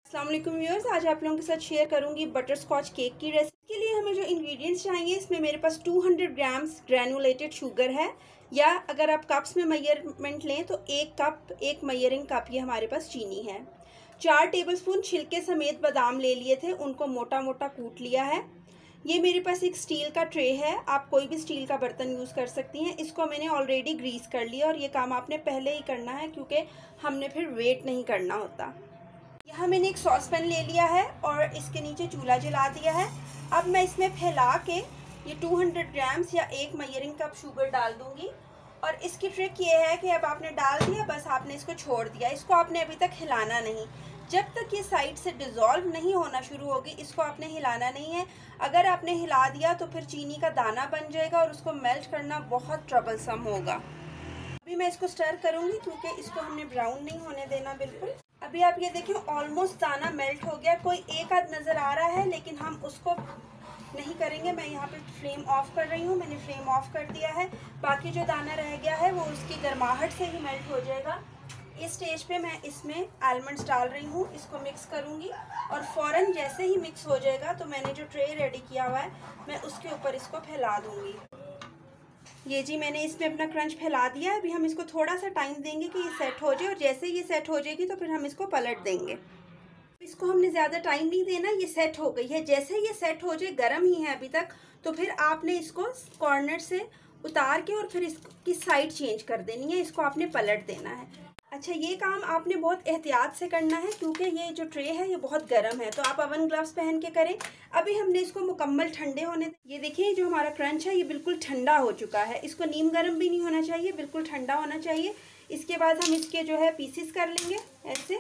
अस्सलाम वालेकुम व्यूअर्स, आज आप लोगों के साथ शेयर करूंगी बटर स्कॉच केक की रेसिपी। के लिए हमें जो इंग्रेडिएंट्स चाहिए, इसमें मेरे पास 200 ग्राम्स ग्रैनुलेटेड शुगर है, या अगर आप कप्स में मेजरमेंट लें तो एक मेजरिंग कप ये हमारे पास चीनी है। 4 टेबलस्पून छिलके समेत बादाम ले लिए थे, उनको मोटा मोटा कूट लिया है। ये मेरे पास एक स्टील का ट्रे है, आप कोई भी स्टील का बर्तन यूज़ कर सकती हैं। इसको मैंने ऑलरेडी ग्रीस कर लिया, और ये काम आपने पहले ही करना है क्योंकि हमने फिर वेट नहीं करना होता। यहाँ मैंने एक सॉस पैन ले लिया है और इसके नीचे चूल्हा जला दिया है। अब मैं इसमें फैला के ये 200 ग्राम्स या एक मेजरिंग कप शुगर डाल दूंगी। और इसकी ट्रिक ये है कि अब आपने डाल दिया, बस आपने इसको छोड़ दिया, इसको आपने अभी तक हिलाना नहीं। जब तक ये साइड से डिज़ोल्व नहीं होना शुरू होगी, इसको आपने हिलाना नहीं है। अगर आपने हिला दिया तो फिर चीनी का दाना बन जाएगा और उसको मेल्ट करना बहुत ट्रबलसम होगा। अभी मैं इसको स्टर करूँगी क्योंकि इसको हमने ब्राउन नहीं होने देना बिल्कुल। अभी आप ये देखिए, ऑलमोस्ट दाना मेल्ट हो गया, कोई एक आध नज़र आ रहा है, लेकिन हम उसको नहीं करेंगे। मैं यहाँ पे फ्लेम ऑफ कर रही हूँ, मैंने फ्लेम ऑफ कर दिया है। बाकी जो दाना रह गया है वो उसकी गर्माहट से ही मेल्ट हो जाएगा। इस स्टेज पे मैं इसमें आलमंड्स डाल रही हूँ, इसको मिक्स करूँगी और फ़ौरन जैसे ही मिक्स हो जाएगा तो मैंने जो ट्रे रेडी किया हुआ है मैं उसके ऊपर इसको फैला दूँगी। ये जी, मैंने इसमें अपना क्रंच फैला दिया है। अभी हम इसको थोड़ा सा टाइम देंगे कि ये सेट हो जाए, और जैसे ये सेट हो जाएगी तो फिर हम इसको पलट देंगे। इसको हमने ज़्यादा टाइम नहीं देना, ये सेट हो गई है। जैसे ये सेट हो जाए, गर्म ही है अभी तक, तो फिर आपने इसको कॉर्नर से उतार के और फिर इसकी साइड चेंज कर देनी है, इसको आपने पलट देना है। अच्छा, ये काम आपने बहुत एहतियात से करना है क्योंकि ये जो ट्रे है ये बहुत गर्म है, तो आप ओवन ग्लव्स पहन के करें। अभी हमने इसको मुकम्मल ठंडे होने, ये देखिए जो हमारा क्रंच है ये बिल्कुल ठंडा हो चुका है। इसको नीम गर्म भी नहीं होना चाहिए, बिल्कुल ठंडा होना चाहिए। इसके बाद हम इसके जो है पीसेस कर लेंगे ऐसे,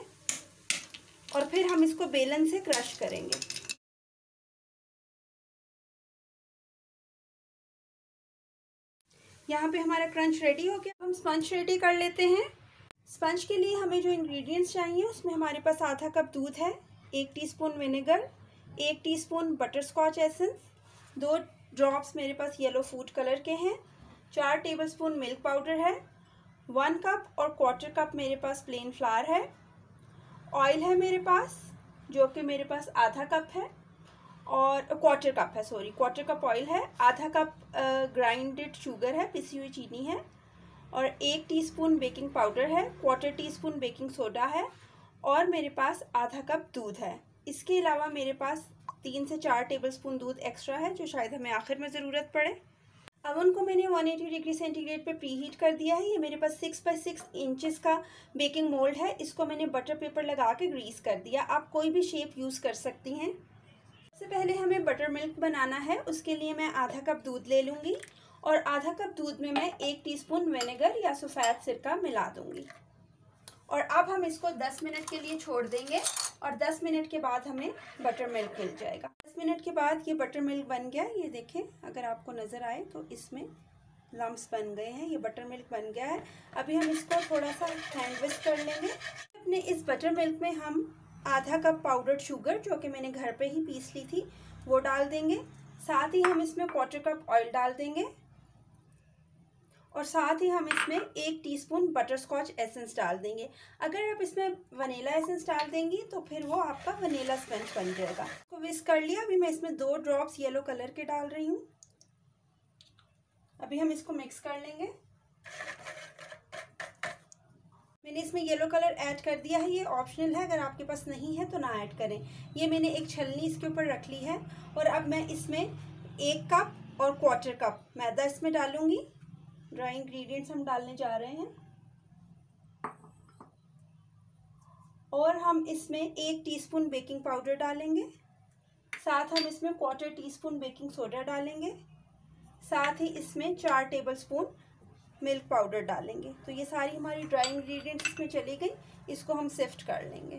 और फिर हम इसको बेलन से क्रश करेंगे। यहाँ पे हमारा क्रंच रेडी हो गया। हम स्पंज रेडी कर लेते हैं। स्पंज के लिए हमें जो इंग्रेडिएंट्स चाहिए, उसमें हमारे पास आधा कप दूध है, 1 teaspoon vinegar, 1 teaspoon butterscotch essence, 2 drops मेरे पास येलो फूड कलर के हैं, 4 टेबलस्पून मिल्क पाउडर है, 1 कप और 1/4 कप मेरे पास प्लेन फ्लावर है। ऑयल है मेरे पास, जो कि मेरे पास आधा कप है, और 1/4 कप है, सॉरी 1/4 कप ऑयल है। आधा कप ग्राइंडेड शुगर है, पिसी हुई चीनी है, और 1 टीस्पून बेकिंग पाउडर है, 1/4 टीस्पून बेकिंग सोडा है, और मेरे पास आधा कप दूध है। इसके अलावा मेरे पास 3 से 4 टेबलस्पून दूध एक्स्ट्रा है, जो शायद हमें आखिर में ज़रूरत पड़े। अवन को मैंने 180 डिग्री सेंटीग्रेड पे प्री हीट कर दिया है। ये मेरे पास 6 बाई 6 इंचज़ का बेकिंग मोल्ड है, इसको मैंने बटर पेपर लगा के ग्रीस कर दिया। आप कोई भी शेप यूज़ कर सकती हैं। सबसे पहले हमें बटर मिल्क बनाना है, उसके लिए मैं आधा कप दूध ले लूँगी, और आधा कप दूध में मैं 1 टीस्पून विनेगर या सफ़ेद सिरका मिला दूँगी। और अब हम इसको 10 मिनट के लिए छोड़ देंगे, और 10 मिनट के बाद हमें बटर मिल्क मिल जाएगा। 10 मिनट के बाद ये बटर मिल्क बन गया, ये देखें, अगर आपको नज़र आए तो इसमें लम्प्स बन गए हैं, ये बटर मिल्क बन गया है। अभी हम इसको थोड़ा सा हैंड विस्क कर लेंगे। अपने इस बटर मिल्क में हम आधा कप पाउडर्ड शुगर, जो कि मैंने घर पे ही पीस ली थी, वो डाल देंगे। साथ ही हम इसमें 1/4 कप ऑयल डाल देंगे, और साथ ही हम इसमें 1 टीस्पून बटर स्कॉच एसेंस डाल देंगे। अगर आप इसमें वनीला एसेंस डाल देंगी तो फिर वो आपका वनीला स्पंज बन जाएगा। इसको विस्क कर लिया। अभी मैं इसमें 2 ड्रॉप्स येलो कलर के डाल रही हूँ। अभी हम इसको मिक्स कर लेंगे। मैंने इसमें येलो कलर ऐड कर दिया है, ये ऑप्शनल है, अगर आपके पास नहीं है तो ना ऐड करें। ये मैंने एक छलनी इसके ऊपर रख ली है, और अब मैं इसमें 1 कप और 1/4 कप मैदा इसमें डालूंगी। ड्राई इंग्रेडिएंट्स हम डालने जा रहे हैं, और हम इसमें 1 टीस्पून बेकिंग पाउडर डालेंगे। साथ हम इसमें 1/4 टीस्पून बेकिंग सोडा डालेंगे। साथ ही इसमें 4 टेबलस्पून मिल्क पाउडर डालेंगे। तो ये सारी हमारी ड्राई इंग्रेडिएंट्स इसमें चली गई, इसको हम सिफ्ट कर लेंगे।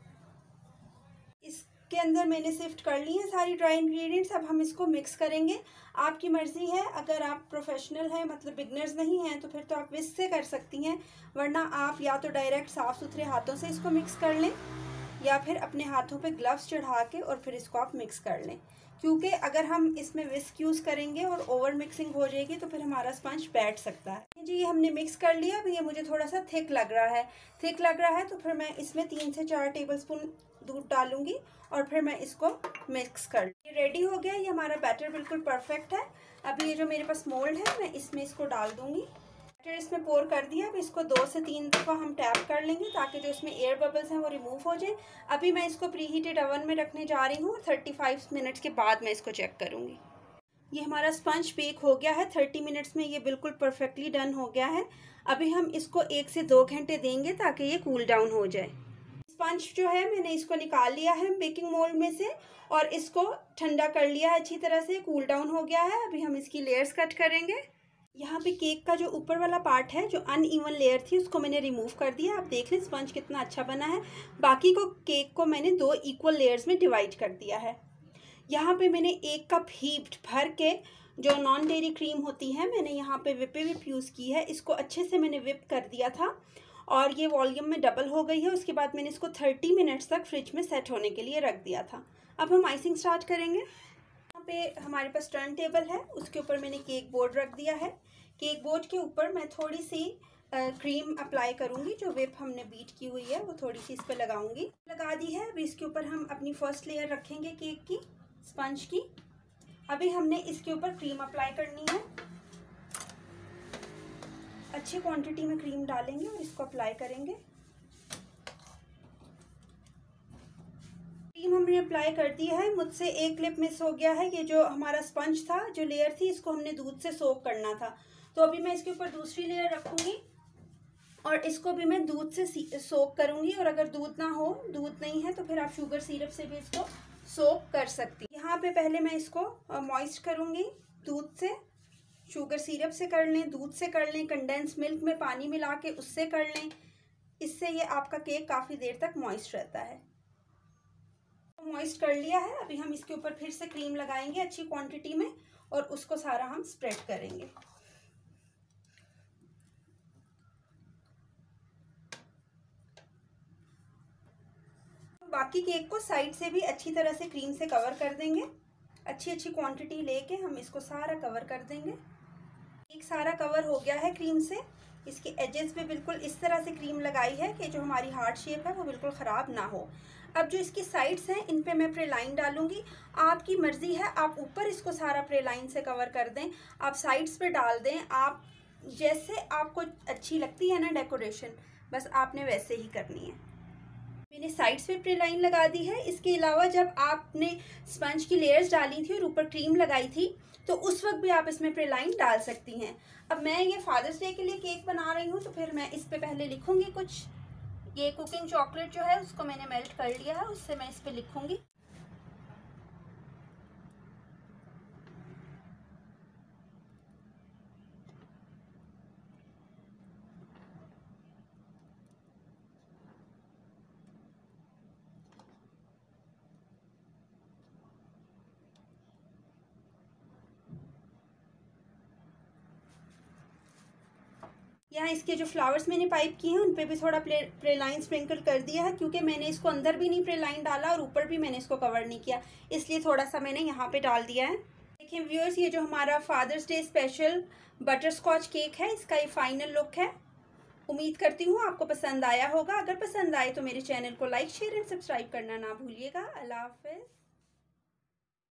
इसके अंदर मैंने सिफ्ट कर ली है सारी ड्राई इंग्रेडिएंट्स। अब हम इसको मिक्स करेंगे। आपकी मर्ज़ी है, अगर आप प्रोफेशनल हैं, मतलब बिगनर्स नहीं हैं, तो फिर तो आप विस्क से कर सकती हैं, वरना आप या तो डायरेक्ट साफ़ सुथरे हाथों से इसको मिक्स कर लें। या फिर अपने हाथों पे ग्लव्स चढ़ा के और फिर इसको आप मिक्स कर लें, क्योंकि अगर हम इसमें विस्क यूज़ करेंगे और ओवर मिक्सिंग हो जाएगी तो फिर हमारा स्पंज बैठ सकता है। जी, ये हमने मिक्स कर लिया। अब ये मुझे थोड़ा सा थिक लग रहा है तो फिर मैं इसमें 3 से 4 टेबलस्पून दूध डालूंगी और फिर मैं इसको मिक्स कर, ये रेडी हो गया। ये हमारा बैटर बिल्कुल परफेक्ट है। अभी ये जो मेरे पास मोल्ड है मैं इसमें इसको डाल दूंगी। बैटर इसमें पोर कर दिया। अब इसको 2 से 3 दफ़ा हम टैप कर लेंगे ताकि जो इसमें एयर बबल्स हैं वो रिमूव हो जाए। अभी मैं इसको प्री हीटेड ओवन में रखने जा रही हूँ। 35 मिनट्स के बाद मैं इसको चेक करूँगी। ये हमारा स्पंज बेक हो गया है। 30 मिनट्स में ये बिल्कुल परफेक्टली डन हो गया है। अभी हम इसको 1 से 2 घंटे देंगे ताकि ये कूल डाउन हो जाए। स्पंज जो है मैंने इसको निकाल लिया है बेकिंग मोल्ड में से और इसको ठंडा कर लिया है अच्छी तरह से, कूल डाउन हो गया है। अभी हम इसकी लेयर्स कट करेंगे। यहाँ पे केक का जो ऊपर वाला पार्ट है, जो अनइवन लेयर थी, उसको मैंने रिमूव कर दिया। आप देख लें स्पंज कितना अच्छा बना है। बाकी को केक को मैंने 2 इक्वल लेयर्स में डिवाइड कर दिया है। यहाँ पे मैंने 1 कप हीप्ड भर के जो नॉन डेयरी क्रीम होती है, मैंने यहाँ पे विप यूज़ की है। इसको अच्छे से मैंने विप कर दिया था और ये वॉल्यूम में डबल हो गई है। उसके बाद मैंने इसको 30 मिनट्स तक फ्रिज में सेट होने के लिए रख दिया था। अब हम आइसिंग स्टार्ट करेंगे। यहाँ पे हमारे पास टर्न टेबल है, उसके ऊपर मैंने केक बोर्ड रख दिया है। केक बोर्ड के ऊपर मैं थोड़ी सी क्रीम अप्लाई करूँगी। जो विप हमने बीट की हुई है वो थोड़ी सी इस पर लगाऊंगी। लगा दी है। अभी इसके ऊपर हम अपनी फर्स्ट लेयर रखेंगे केक की, स्पंज की। अभी हमने इसके ऊपर क्रीम अप्लाई करनी है। अच्छी क्वांटिटी में क्रीम डालेंगे और इसको अप्लाई करेंगे। क्रीम हमने अप्लाई कर दी है। मुझसे एक क्लिप मिस हो गया है। ये जो हमारा स्पंज था, जो लेयर थी, इसको हमने दूध से सोक करना था। तो अभी मैं इसके ऊपर दूसरी लेयर रखूंगी और इसको भी मैं दूध से सोक करूंगी। और अगर दूध ना हो, दूध नहीं है, तो फिर आप शुगर सिरप से भी इसको सोक कर सकती। यहाँ पे पहले मैं इसको मॉइस्ट करूंगी दूध से। शुगर सिरप से कर लें, दूध से कर लें, कंडेंस मिल्क में पानी मिला के उससे कर लें। इससे ये आपका केक काफ़ी देर तक मॉइस्ट रहता है। मॉइस्ट कर लिया है। अभी हम इसके ऊपर फिर से क्रीम लगाएंगे अच्छी क्वांटिटी में और उसको सारा हम स्प्रेड करेंगे। बाकी केक को साइड से भी अच्छी तरह से क्रीम से कवर कर देंगे। अच्छी क्वांटिटी लेके हम इसको सारा कवर कर देंगे। केक सारा कवर हो गया है क्रीम से। इसके एजेस पे बिल्कुल इस तरह से क्रीम लगाई है कि जो हमारी हार्ट शेप है वो बिल्कुल ख़राब ना हो। अब जो इसकी साइड्स हैं, इन पे मैं प्रेलाइन डालूंगी। आपकी मर्ज़ी है, आप ऊपर इसको सारा प्रेलाइन से कवर कर दें, आप साइड्स पे डाल दें, आप जैसे आपको अच्छी लगती है ना डेकोरेशन, बस आपने वैसे ही करनी है। मैंने साइड्स पे प्रेलाइन लगा दी है। इसके अलावा जब आपने स्पंज की लेयर्स डाली थी और ऊपर क्रीम लगाई थी, तो उस वक्त भी आप इसमें प्रेलाइन डाल सकती हैं। अब मैं ये फादर्स डे के लिए केक बना रही हूँ, तो फिर मैं इस पे पहले लिखूँगी कुछ। ये कुकिंग चॉकलेट जो है उसको मैंने मेल्ट कर लिया है, उससे मैं इस पे लिखूँगी। यहाँ इसके जो फ्लावर्स मैंने पाइप किए हैं उन पे भी थोड़ा प्रेलाइन स्प्रिंकल कर दिया है, क्योंकि मैंने इसको अंदर भी नहीं प्रेलाइन डाला और ऊपर भी मैंने इसको कवर नहीं किया, इसलिए थोड़ा सा मैंने यहाँ पे डाल दिया है। देखिए व्यूअर्स, ये जो हमारा father's day special butterscotch cake है, इसका ये फाइनल लुक है। उम्मीद करती हूँ आपको पसंद आया होगा। अगर पसंद आए तो मेरे चैनल को लाइक, शेयर एंड सब्सक्राइब करना ना भूलिएगा। अल्लाह हाफिज़।